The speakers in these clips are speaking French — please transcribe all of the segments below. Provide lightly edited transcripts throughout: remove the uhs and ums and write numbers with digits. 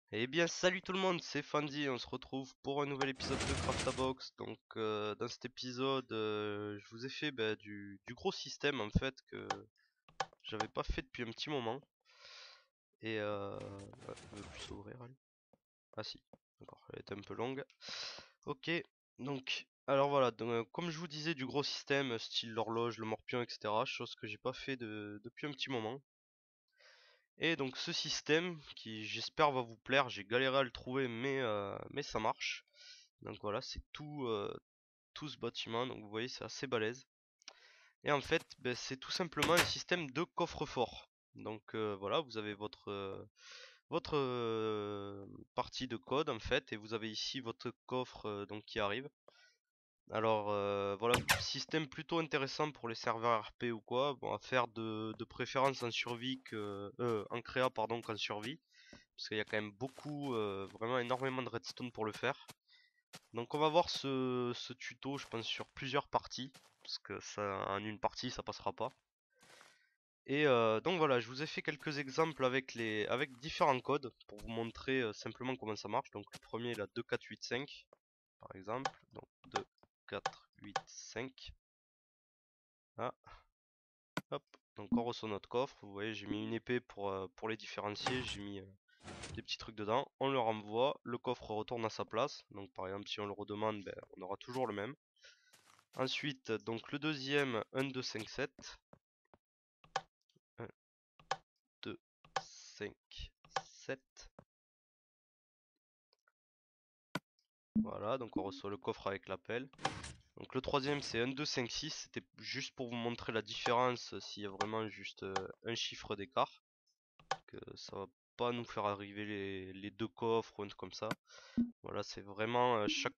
Eh bien salut tout le monde, c'est Fandy, on se retrouve pour un nouvel épisode de Craftabox. Donc dans cet épisode, je vous ai fait du gros système en fait que j'avais pas fait depuis un petit moment. Et ouais, elle veut plus s'ouvrir elle. Ah si, d'accord, elle était un peu longue. Ok, donc alors voilà, donc, comme je vous disais du gros système, style l'horloge, le morpion, etc. Chose que j'ai pas fait depuis un petit moment. Et donc ce système qui j'espère va vous plaire, j'ai galéré à le trouver mais ça marche. Donc voilà, c'est tout ce bâtiment, donc vous voyez c'est assez balèze. Et en fait, c'est tout simplement un système de coffre-fort. Donc voilà, vous avez votre partie de code en fait, et vous avez ici votre coffre donc qui arrive. Alors voilà, système plutôt intéressant pour les serveurs RP ou quoi, bon à faire de préférence en survie en créa pardon qu'en survie, parce qu'il y a quand même beaucoup, vraiment énormément de redstone pour le faire. Donc on va voir ce tuto, je pense, sur plusieurs parties, parce que ça, en une partie, ça passera pas. Et donc voilà, je vous ai fait quelques exemples avec différents codes, pour vous montrer simplement comment ça marche. Donc le premier, la 2, 4, 8, 5, par exemple. Donc 2, 4, 8, 5. Ah, hop. Donc on reçoit notre coffre, vous voyez, j'ai mis une épée pour les différencier, j'ai mis des petits trucs dedans. On le renvoie, le coffre retourne à sa place. Donc par exemple, si on le redemande, on aura toujours le même. Ensuite, donc le deuxième, 1, 2, 5, 7. 1, 2, 5, 7. Voilà, donc on reçoit le coffre avec l'appel. Donc le troisième, c'est 1, 2, 5, 6. C'était juste pour vous montrer la différence s'il y a vraiment juste un chiffre d'écart. Que ça va pas nous faire arriver les deux coffres ou un truc comme ça. Voilà, c'est vraiment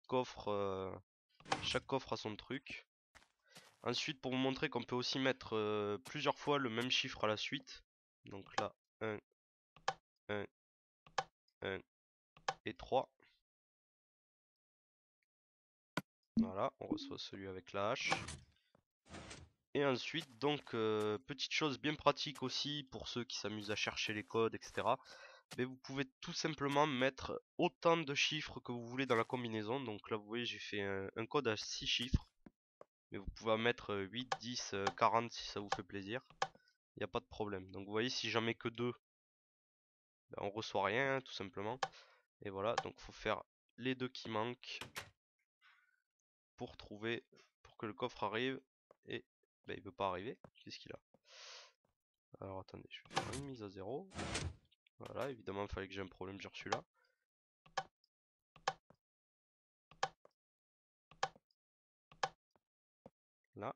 chaque coffre a son truc. Ensuite, pour vous montrer qu'on peut aussi mettre plusieurs fois le même chiffre à la suite. Donc là, 1, 1, 1 et 3. Voilà, on reçoit celui avec la hache. Et ensuite, donc, petite chose bien pratique aussi pour ceux qui s'amusent à chercher les codes, etc. Mais vous pouvez tout simplement mettre autant de chiffres que vous voulez dans la combinaison. Donc là, vous voyez, j'ai fait un code à 6 chiffres. Mais vous pouvez en mettre 8, 10, 40 si ça vous fait plaisir. Il n'y a pas de problème. Donc vous voyez, si j'en mets que 2, on reçoit rien, tout simplement. Et voilà, donc il faut faire les deux qui manquent pour pour que le coffre arrive. Et il veut pas arriver. Qu'est-ce qu'il a? Alors attendez, je vais faire une mise à zéro. Voilà, évidemment, il fallait que j'ai un problème, j'ai reçu là. Là.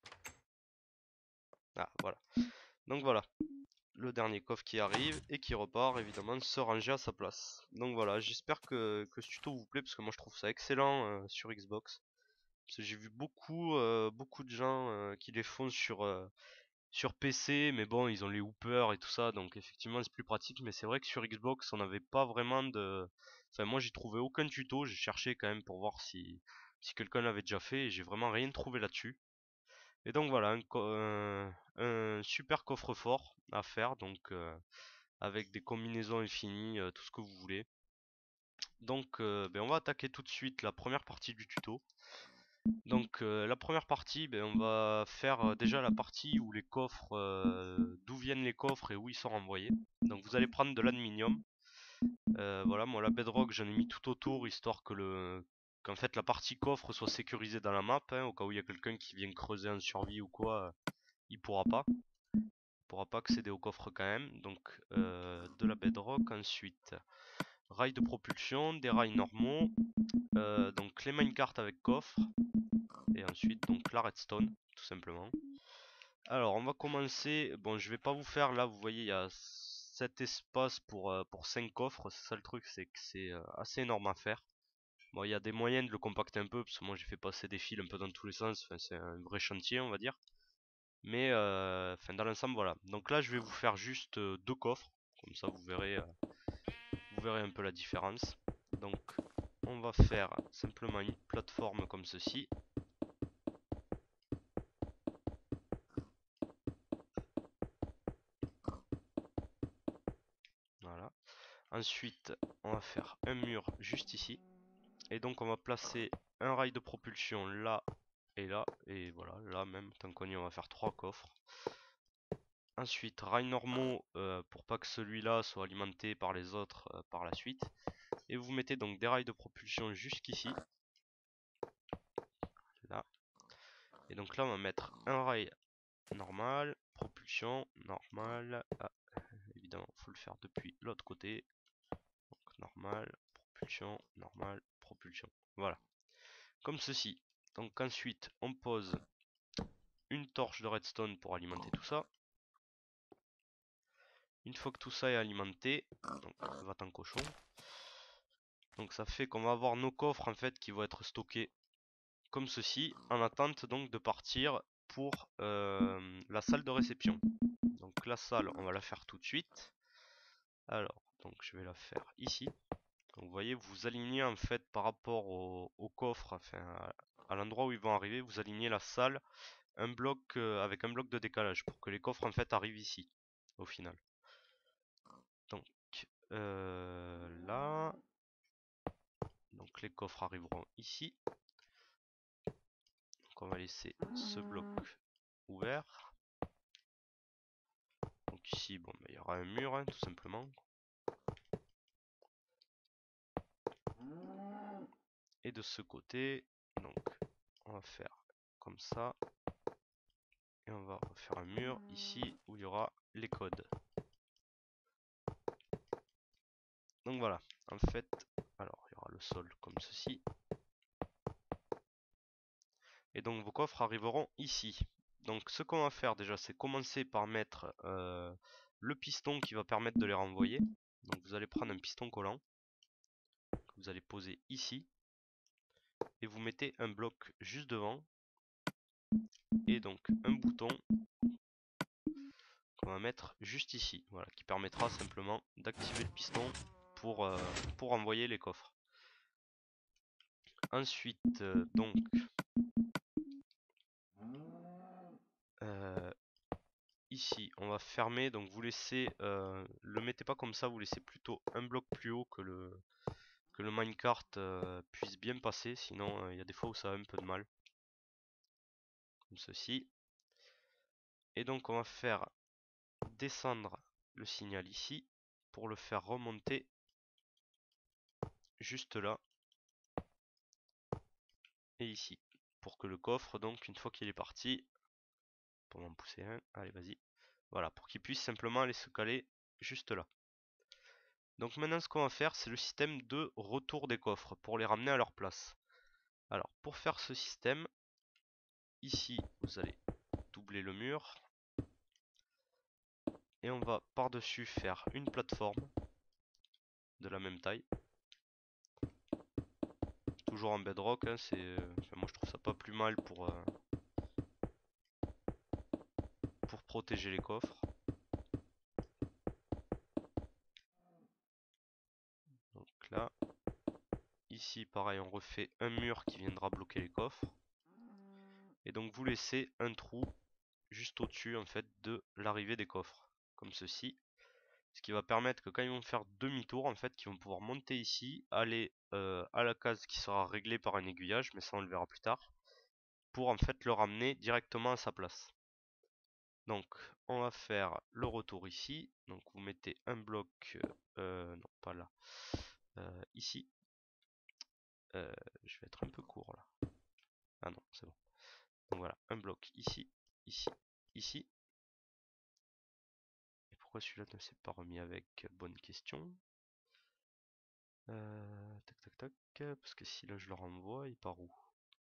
Ah, voilà. Donc voilà, le dernier coffre qui arrive et qui repart, évidemment, se ranger à sa place. Donc voilà, j'espère que ce tuto vous plaît, parce que moi je trouve ça excellent sur Xbox. Parce que j'ai vu beaucoup de gens qui les font sur PC, mais bon, ils ont les hoopers et tout ça, donc effectivement c'est plus pratique. Mais c'est vrai que sur Xbox, on n'avait pas vraiment de... Enfin, moi j'ai trouvé aucun tuto, j'ai cherché quand même pour voir si quelqu'un l'avait déjà fait, et j'ai vraiment rien trouvé là-dessus. Et donc voilà, un super coffre-fort à faire, donc avec des combinaisons infinies, tout ce que vous voulez. Donc on va attaquer tout de suite la première partie du tuto. Donc la première partie, on va faire déjà la partie où les coffres, d'où viennent les coffres et où ils sont renvoyés. Donc vous allez prendre de l'aluminium. Voilà, moi la bedrock j'en ai mis tout autour histoire qu'en fait la partie coffre soit sécurisée dans la map, hein, au cas où il y a quelqu'un qui vient creuser en survie ou quoi, il pourra pas accéder au coffre quand même. Donc de la bedrock, ensuite rails de propulsion, des rails normaux, donc les minecarts avec coffre, et ensuite donc la redstone tout simplement. Alors on va commencer, bon je vais pas vous faire là, vous voyez il y a 7 espaces pour 5 coffres, c'est ça le truc, c'est que c'est assez énorme à faire. Bon il y a des moyens de le compacter un peu, parce que moi j'ai fait passer des fils un peu dans tous les sens, enfin, c'est un vrai chantier on va dire. Mais enfin dans l'ensemble voilà. Donc là je vais vous faire juste deux coffres, comme ça vous verrez un peu la différence. Donc on va faire simplement une plateforme comme ceci. Voilà. Ensuite, on va faire un mur juste ici. Et donc on va placer un rail de propulsion là et là. Et voilà, là même, tant qu'on y est, on va faire 3 coffres. Ensuite, rails normaux pour pas que celui-là soit alimenté par les autres par la suite. Et vous mettez donc des rails de propulsion jusqu'ici. Là. Et donc là, on va mettre un rail normal, propulsion normal. Ah, évidemment, il faut le faire depuis l'autre côté. Donc normal, propulsion, normal, propulsion. Voilà. Comme ceci. Donc ensuite, on pose une torche de redstone pour alimenter tout ça. Une fois que tout ça est alimenté, donc va-t'en cochon. Donc ça fait qu'on va avoir nos coffres en fait qui vont être stockés comme ceci, en attente donc de partir pour la salle de réception. Donc la salle, on va la faire tout de suite. Alors, donc je vais la faire ici. Donc vous voyez, vous alignez en fait par rapport au coffre, enfin à l'endroit où ils vont arriver, vous alignez la salle un bloc avec un bloc de décalage pour que les coffres en fait arrivent ici au final. Donc là, donc les coffres arriveront ici. Donc on va laisser ce bloc ouvert. Donc ici, bon, il y aura un mur hein, tout simplement. Et de ce côté, donc on va faire comme ça. Et on va refaire un mur ici où il y aura les codes. Donc voilà, en fait, alors il y aura le sol comme ceci. Et donc vos coffres arriveront ici. Donc ce qu'on va faire déjà, c'est commencer par mettre le piston qui va permettre de les renvoyer. Donc vous allez prendre un piston collant que vous allez poser ici. Et vous mettez un bloc juste devant. Et donc un bouton qu'on va mettre juste ici. Voilà, qui permettra simplement d'activer le piston pour envoyer les coffres. Ensuite, donc ici, on va fermer. Donc vous laissez, le mettez pas comme ça, vous laissez plutôt un bloc plus haut que le minecart puisse bien passer. Sinon, il y a des fois où ça a un peu de mal. Comme ceci. Et donc on va faire descendre le signal ici pour le faire remonter juste là et ici. Pour que le coffre, donc une fois qu'il est parti, pour m'en pousser un, allez vas-y. Voilà, pour qu'il puisse simplement aller se caler juste là. Donc maintenant ce qu'on va faire, c'est le système de retour des coffres pour les ramener à leur place. Alors pour faire ce système, ici vous allez doubler le mur. Et on va par-dessus faire une plateforme de la même taille. Toujours en bedrock, hein, enfin, moi je trouve ça pas plus mal pour protéger les coffres. Donc là, ici pareil, on refait un mur qui viendra bloquer les coffres. Et donc vous laissez un trou juste au-dessus en fait de l'arrivée des coffres, comme ceci. Ce qui va permettre que quand ils vont faire demi-tour, en fait, qu'ils vont pouvoir monter ici, aller à la case qui sera réglée par un aiguillage, mais ça on le verra plus tard, pour en fait le ramener directement à sa place. Donc on va faire le retour ici. Donc vous mettez un bloc, non pas là, ici. Je vais être un peu court là. Ah non, c'est bon. Donc voilà, un bloc ici, ici, ici. Et pourquoi celui-là ne s'est pas remis avec? Bonne question. Tac tac tac, parce que si là je le renvoie, il part où?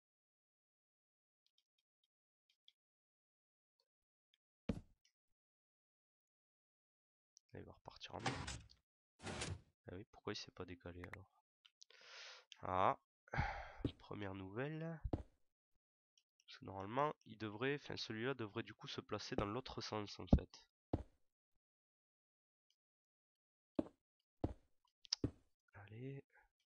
Là, il va repartir en main. Ah oui, pourquoi il s'est pas décalé alors? Ah, première nouvelle. Parce que normalement, il devrait, enfin celui-là devrait du coup se placer dans l'autre sens en fait. Allez.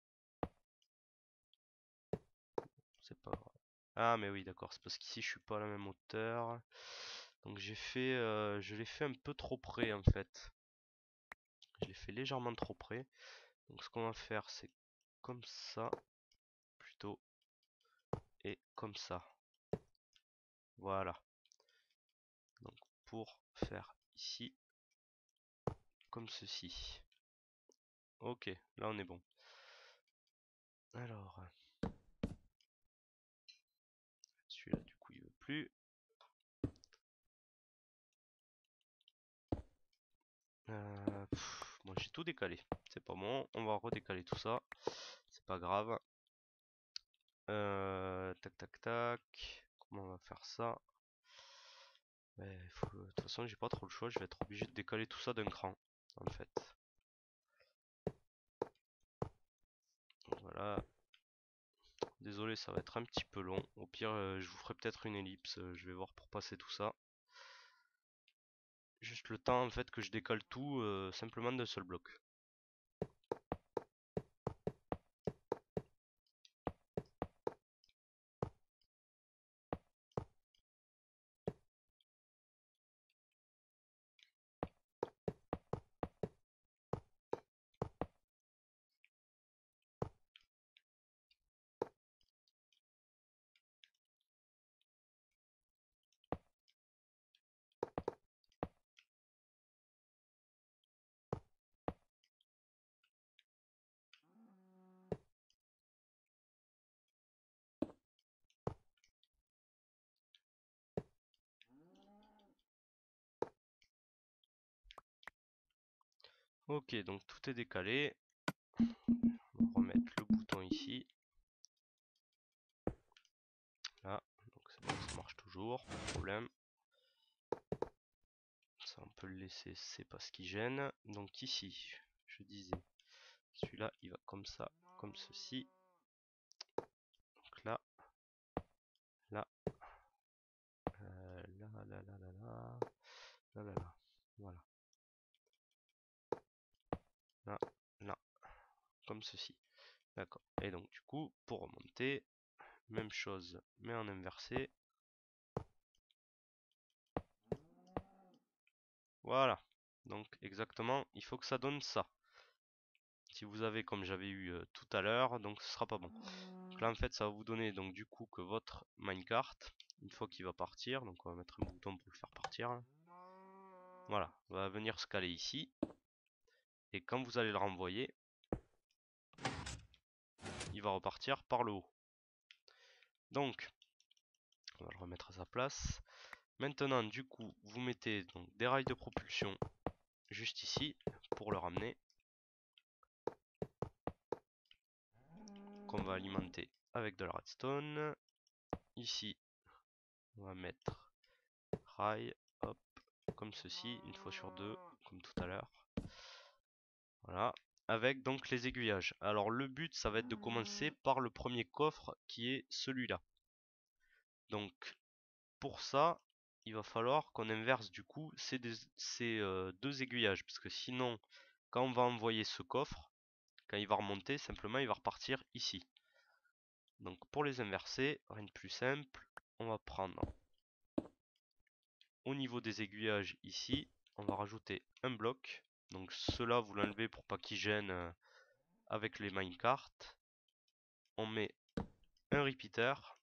C'est pas grave. Ah mais oui d'accord, c'est parce qu'ici je suis pas à la même hauteur. Donc je l'ai fait un peu trop près en fait. Je l'ai fait légèrement trop près. Donc ce qu'on va faire, c'est comme ça, plutôt, et comme ça. Voilà. Donc pour faire ici, comme ceci. Ok, là on est bon. Alors, celui-là du coup il veut plus. Moi j'ai tout décalé. C'est pas bon, on va redécaler tout ça. C'est pas grave. Tac tac tac. Comment on va faire ça? De toute façon j'ai pas trop le choix, je vais être obligé de décaler tout ça d'un cran en fait. Voilà. Désolé, ça va être un petit peu long. Au pire, je vous ferai peut-être une ellipse. Je vais voir pour passer tout ça. Juste le temps en fait que je décale tout simplement d'un seul bloc. Ok, donc tout est décalé. On va remettre le bouton ici. Là, donc c'est bon, ça marche toujours, pas de problème. Ça on peut le laisser, c'est pas ce qui gêne. Donc ici, je disais, celui-là il va comme ça, comme ceci. Donc là, là, là, là, là, là, là, là, là, là. Voilà. Là, là, comme ceci. D'accord. Et donc du coup, pour remonter, même chose, mais en inversé. Voilà. Donc exactement, il faut que ça donne ça. Si vous avez comme j'avais eu tout à l'heure, donc ce sera pas bon. Donc là en fait ça va vous donner donc du coup que votre minecart, une fois qu'il va partir, donc on va mettre un bouton pour le faire partir. Voilà, va venir se caler ici. Et quand vous allez le renvoyer, il va repartir par le haut. Donc, on va le remettre à sa place. Maintenant, du coup, vous mettez donc des rails de propulsion juste ici pour le ramener. Qu'on va alimenter avec de la redstone. Ici, on va mettre rail, hop, comme ceci, une fois sur deux, comme tout à l'heure. Voilà, avec donc les aiguillages. Alors le but, ça va être de commencer par le premier coffre qui est celui-là. Donc pour ça, il va falloir qu'on inverse du coup ces deux aiguillages, parce que sinon, quand on va envoyer ce coffre, quand il va remonter, simplement il va repartir ici. Donc pour les inverser, rien de plus simple, on va prendre au niveau des aiguillages ici, on va rajouter un bloc. Donc cela vous l'enlevez pour pas qu'il gêne avec les minecarts. On met un repeater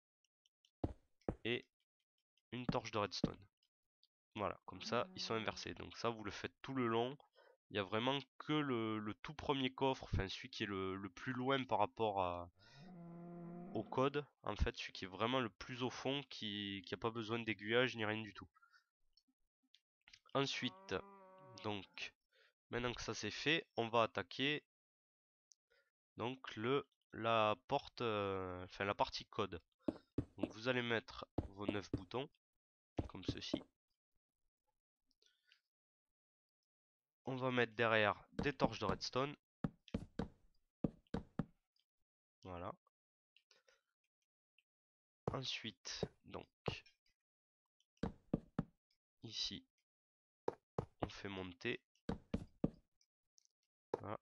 et une torche de redstone. Voilà, comme ça ils sont inversés. Donc ça vous le faites tout le long. Il n'y a vraiment que le tout premier coffre, enfin celui qui est le plus loin par rapport au code, en fait, celui qui est vraiment le plus au fond, qui n'a pas besoin d'aiguillage ni rien du tout. Ensuite, donc, maintenant que ça c'est fait, on va attaquer donc la porte, enfin la partie code. Donc vous allez mettre vos 9 boutons, comme ceci. On va mettre derrière des torches de redstone. Voilà. Ensuite, donc, ici, on fait monter. Voilà.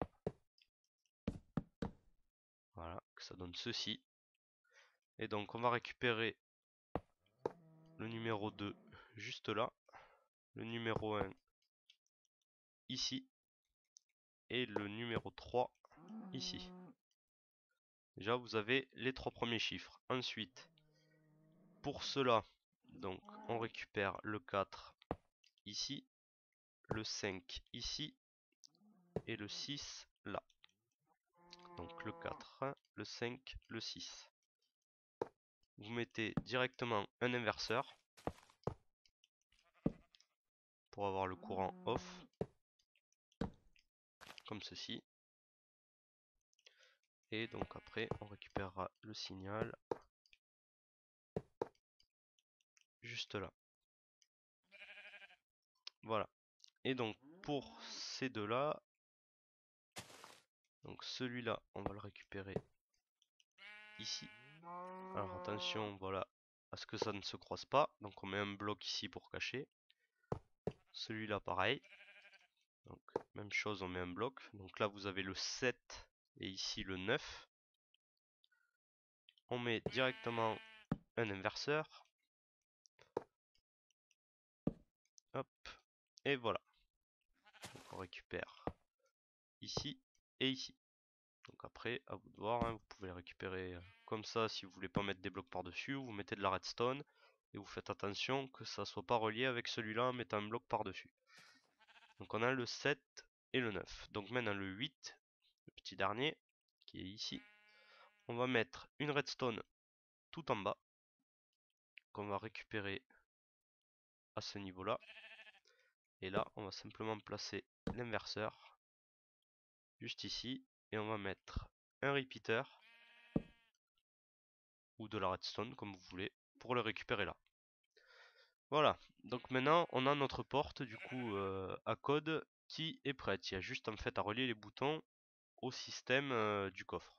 Voilà, que ça donne ceci. Et donc on va récupérer le numéro 2 juste là. Le numéro 1 ici. et le numéro 3 ici. Déjà vous avez les 3 premiers chiffres. Ensuite, pour cela, donc on récupère le 4 ici, le 5 ici et le 6 là. Donc le 4, le 5, le 6. Vous mettez directement un inverseur pour avoir le courant off, comme ceci. Et donc après on récupérera le signal juste là. Voilà. Et donc pour ces deux là, donc celui-là on va le récupérer ici. Alors attention, voilà, à ce que ça ne se croise pas. Donc on met un bloc ici pour cacher. Celui-là pareil. Donc même chose, on met un bloc. Donc là vous avez le 7 et ici le 9. On met directement un inverseur. Hop. Et voilà. Donc on récupère ici et ici. Donc après, à vous de voir, hein, vous pouvez les récupérer comme ça si vous voulez pas mettre des blocs par-dessus. Vous mettez de la redstone et vous faites attention que ça soit pas relié avec celui-là en mettant un bloc par-dessus. Donc on a le 7 et le 9. Donc maintenant le 8, le petit dernier, qui est ici. On va mettre une redstone tout en bas, qu'on va récupérer à ce niveau-là. Et là, on va simplement placer l'inverseur juste ici. Et on va mettre un repeater ou de la redstone, comme vous voulez, pour le récupérer là. Voilà, donc maintenant on a notre porte du coup à code qui est prête. Il y a juste en fait à relier les boutons au système du coffre.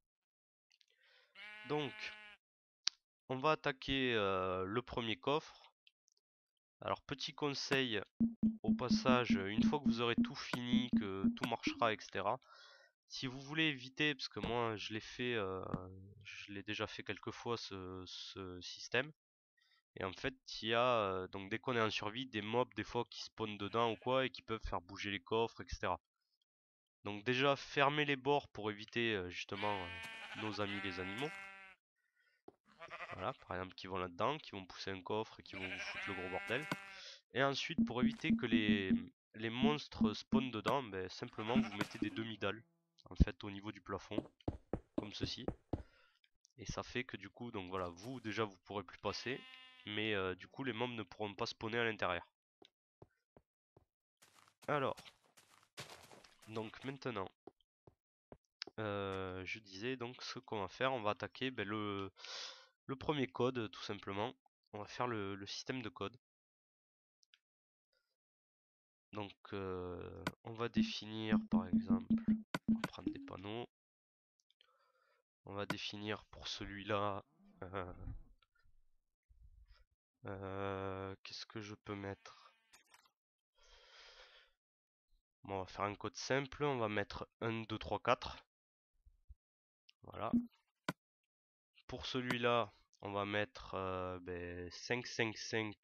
Donc on va attaquer le premier coffre. Alors petit conseil au passage, une fois que vous aurez tout fini, que tout marchera, etc. Si vous voulez éviter, parce que moi je l'ai fait, je l'ai déjà fait quelques fois ce système. Et en fait, il y a, donc dès qu'on est en survie, des mobs des fois qui spawnent dedans ou quoi et qui peuvent faire bouger les coffres, etc. Donc déjà, fermez les bords pour éviter justement nos amis les animaux. Voilà, par exemple, qui vont là-dedans, qui vont pousser un coffre et qui vont vous foutre le gros bordel. Et ensuite, pour éviter que les monstres spawnent dedans, ben, simplement vous mettez des demi-dalles, en fait, au niveau du plafond, comme ceci. Et ça fait que du coup, donc voilà, vous déjà vous pourrez plus passer, mais du coup les mobs ne pourront pas spawner à l'intérieur. Alors, donc maintenant, je disais donc ce qu'on va faire, on va attaquer ben, le premier code tout simplement. On va faire le système de code. Donc on va définir par exemple, on va prendre des panneaux. On va définir pour celui-là, qu'est-ce que je peux mettre? Bon, on va faire un code simple, on va mettre 1, 2, 3, 4. Voilà. Pour celui-là, on va mettre 5, 5, 5,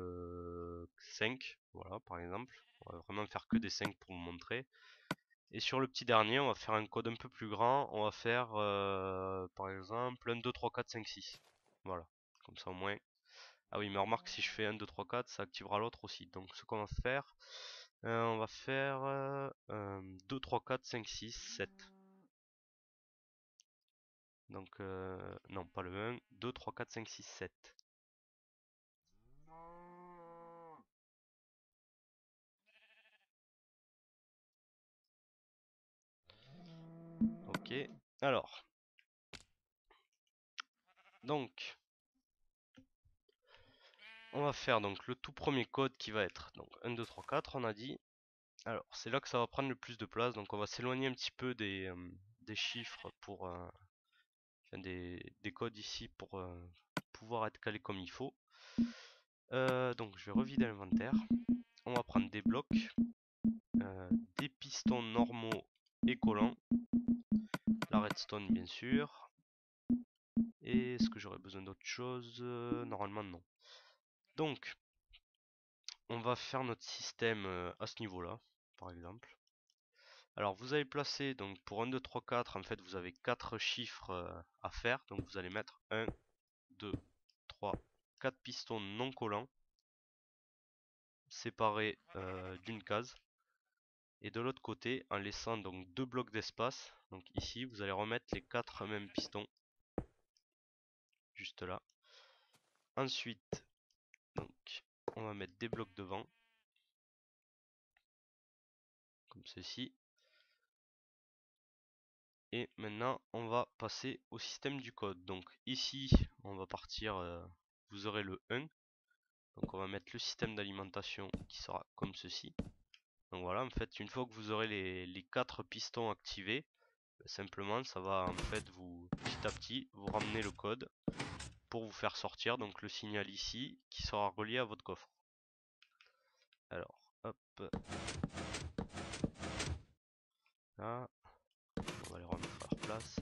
5. Voilà, par exemple. On va vraiment faire que des 5 pour vous montrer. Et sur le petit dernier, on va faire un code un peu plus grand. On va faire, par exemple, 1, 2, 3, 4, 5, 6. Voilà. Comme ça au moins. Ah oui, mais remarque, si je fais 1, 2, 3, 4, ça activera l'autre aussi. Donc ce qu'on va faire, on va faire 2, 3, 4, 5, 6, 7. Donc, non, pas le 1, 2, 3, 4, 5, 6, 7. Ok, alors, donc, on va faire donc le tout premier code qui va être donc 1, 2, 3, 4, on a dit. Alors, c'est là que ça va prendre le plus de place, donc on va s'éloigner un petit peu des chiffres pour, enfin, des codes ici pour pouvoir être calé comme il faut. Donc, je vais revider l'inventaire. On va prendre des blocs, des pistons normaux et collants, la redstone bien sûr. Et est-ce que j'aurais besoin d'autre chose? Normalement non. Donc, on va faire notre système à ce niveau-là, par exemple. Alors vous allez placer, donc pour 1, 2, 3, 4, en fait vous avez 4 chiffres à faire. Donc vous allez mettre 1, 2, 3, 4 pistons non collants séparés d'une case. Et de l'autre côté, en laissant donc 2 blocs d'espace, donc ici vous allez remettre les 4 mêmes pistons, juste là. Ensuite, donc on va mettre des blocs devant, comme ceci. Et maintenant, on va passer au système du code. Donc ici, on va partir, vous aurez le 1. Donc on va mettre le système d'alimentation qui sera comme ceci. Donc voilà, en fait, une fois que vous aurez les 4 pistons activés, simplement, ça va en fait vous, petit à petit, vous ramener le code pour vous faire sortir donc le signal ici qui sera relié à votre coffre. Alors, hop, là, on va les remettre à leur place.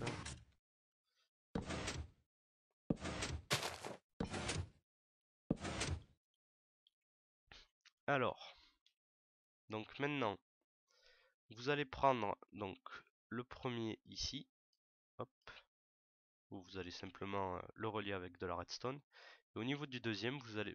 Alors, donc maintenant, vous allez prendre donc le premier ici, hop, où vous allez simplement le relier avec de la redstone. Et au niveau du deuxième,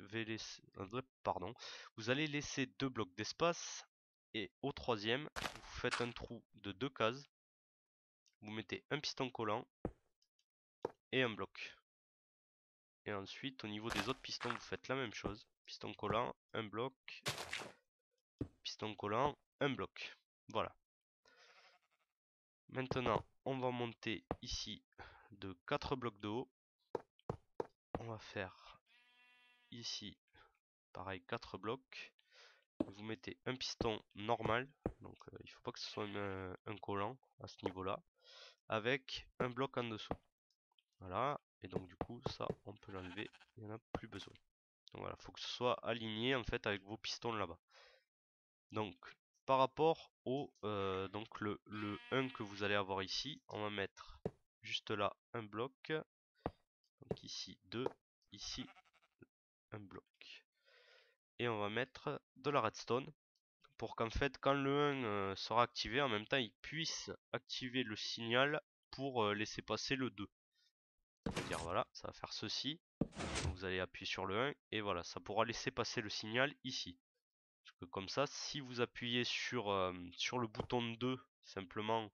vous allez laisser 2 blocs d'espace. Et au troisième, vous faites un trou de 2 cases. Vous mettez un piston collant et un bloc. Et ensuite, au niveau des autres pistons, vous faites la même chose. Piston collant, un bloc, piston collant, un bloc. Voilà. Maintenant, on va monter ici de 4 blocs de haut. On va faire ici, pareil, 4 blocs. Vous mettez un piston normal, donc il ne faut pas que ce soit un collant à ce niveau-là, avec un bloc en dessous. Voilà, et donc du coup, ça, on peut l'enlever, il n'y en a plus besoin. Donc voilà, il faut que ce soit aligné en fait avec vos pistons là-bas. Donc, par rapport au donc le 1 que vous allez avoir ici, on va mettre juste là un bloc. Donc ici 2, ici un bloc. Et on va mettre de la redstone pour qu'en fait quand le 1 sera activé, en même temps il puisse activer le signal pour laisser passer le 2. C'est-à-dire voilà, ça va faire ceci. Donc, vous allez appuyer sur le 1 et voilà, ça pourra laisser passer le signal ici. Parce que comme ça, si vous appuyez sur le bouton 2 simplement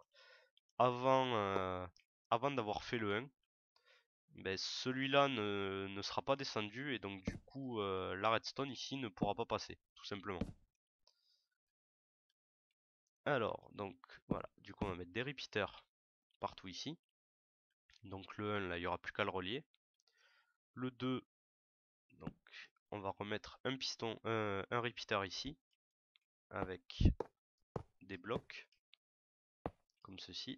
avant d'avoir fait le 1, ben, celui-là ne sera pas descendu et donc du coup la redstone ici ne pourra pas passer, tout simplement. Alors, donc voilà, du coup on va mettre des repeaters partout ici. Donc le 1 là, il n'y aura plus qu'à le relier. Le 2, donc on va remettre un piston, un repeater ici, avec des blocs, comme ceci.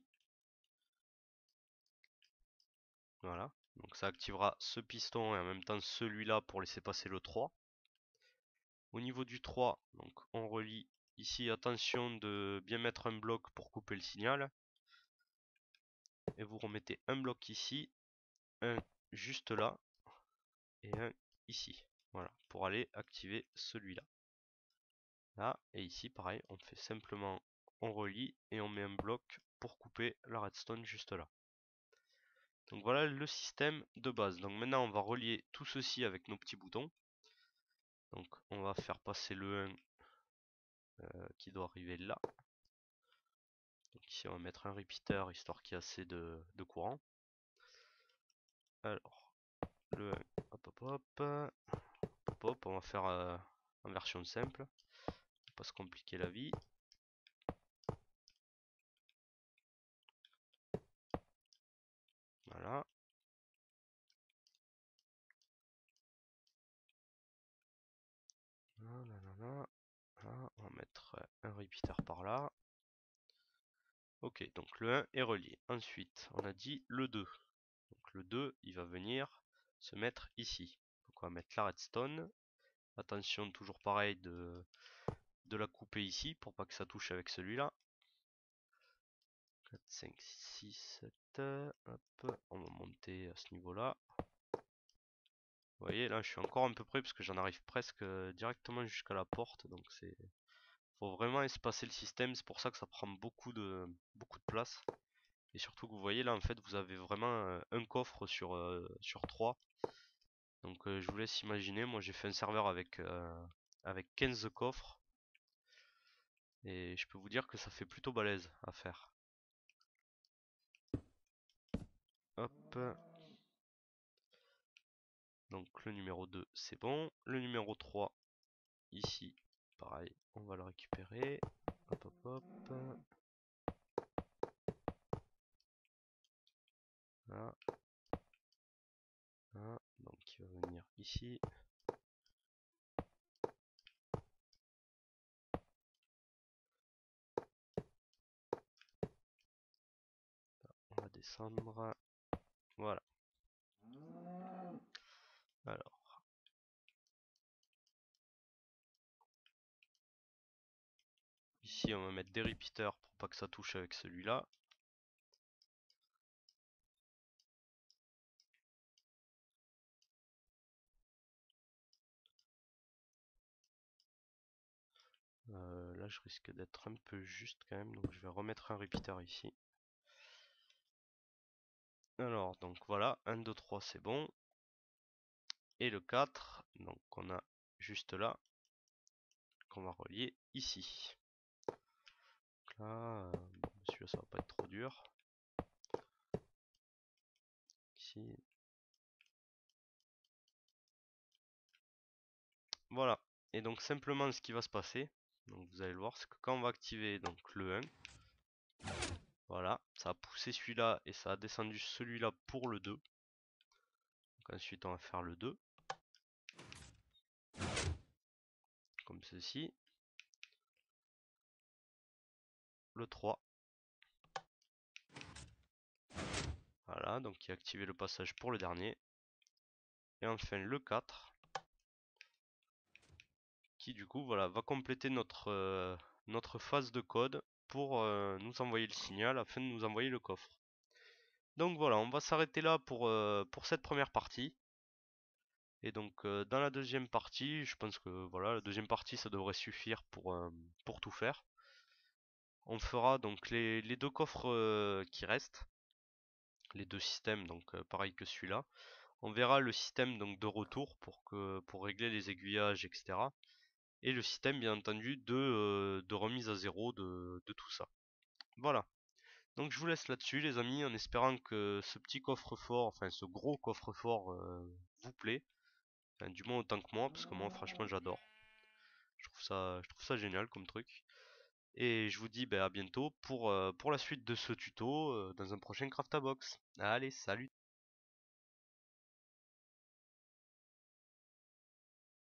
Voilà, donc ça activera ce piston et en même temps celui-là pour laisser passer le 3. Au niveau du 3, donc on relie ici, attention de bien mettre un bloc pour couper le signal. Et vous remettez un bloc ici, un juste là, et un ici. Voilà, pour aller activer celui-là. Là, et ici pareil, on fait simplement, on relie et on met un bloc pour couper la redstone juste là. Donc voilà le système de base. Donc maintenant on va relier tout ceci avec nos petits boutons. Donc on va faire passer le 1 qui doit arriver là. Donc ici on va mettre un repeater histoire qu'il y ait assez de courant. Alors le 1, hop hop hop, hop hop, on va faire en version simple, pas se compliquer la vie. Voilà. Là, on va mettre un repeater par là. Ok, donc le 1 est relié. Ensuite, on a dit le 2. Donc le 2, il va venir se mettre ici. Donc on va mettre la redstone. Attention, toujours pareil de la couper ici pour pas que ça touche avec celui-là. 4, 5, 6, 7. Hop, on va monter à ce niveau-là. Vous voyez, là je suis encore un peu près parce que j'en arrive presque directement jusqu'à la porte. Donc c'est faut vraiment espacer le système, c'est pour ça que ça prend beaucoup de place. Et surtout que vous voyez là en fait vous avez vraiment un coffre sur 3. Donc je vous laisse imaginer, moi j'ai fait un serveur avec 15 coffres. Et je peux vous dire que ça fait plutôt balèze à faire. Hop. Donc le numéro 2 c'est bon. Le numéro 3 ici, pareil, on va le récupérer. Hop hop hop. Voilà. Voilà. Donc il va venir ici. On va descendre. Voilà. Alors. Ici on va mettre des repeaters pour pas que ça touche avec celui-là. Là je risque d'être un peu juste quand même, donc je vais remettre un repeater ici. Alors donc voilà, 1, 2, 3 c'est bon. Et le 4, donc on a juste là, qu'on va relier ici. Donc là, bon, celui-là ça va pas être trop dur. Ici. Voilà. Et donc simplement ce qui va se passer, donc vous allez le voir, c'est que quand on va activer donc le 1, voilà, ça a poussé celui-là et ça a descendu celui-là pour le 2. Donc ensuite on va faire le 2. Comme ceci. Le 3. Voilà, donc il a activé le passage pour le dernier. Et enfin le 4. Qui du coup voilà, va compléter notre phase de code pour nous envoyer le signal afin de nous envoyer le coffre. Donc voilà, on va s'arrêter là pour cette première partie. Et donc dans la deuxième partie, je pense que voilà, la deuxième partie ça devrait suffire pour tout faire. On fera donc les deux coffres qui restent, les deux systèmes, donc pareil que celui-là. On verra le système donc de retour pour régler les aiguillages, etc. Et le système bien entendu de remise à zéro de tout ça. Voilà. Donc je vous laisse là-dessus les amis, en espérant que ce petit coffre-fort, enfin ce gros coffre-fort vous plaît. Enfin, du moins autant que moi, parce que moi franchement j'adore. Je trouve ça génial comme truc. Et je vous dis à bientôt pour la suite de ce tuto dans un prochain Craftabox. Allez, salut!